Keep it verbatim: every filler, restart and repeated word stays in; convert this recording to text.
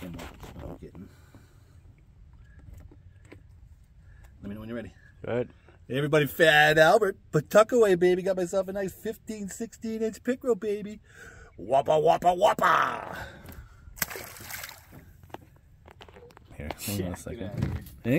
him what I'm getting. Let me know when you're ready. Good. Hey everybody, Fat Albert, Pawtuckaway, baby. Got myself a nice fifteen, sixteen inch pickerel, baby. Whoppa, whoppa, whoppa. Here, hold on a second.